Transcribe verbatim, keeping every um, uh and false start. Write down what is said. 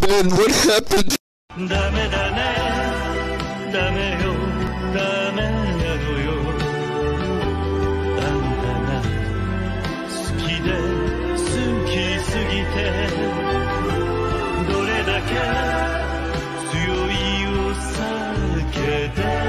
Ben, what happened? ダメだね、ダメよ、ダメなのよ。あんたが好きで好きすぎて、どれだけ強いお酒で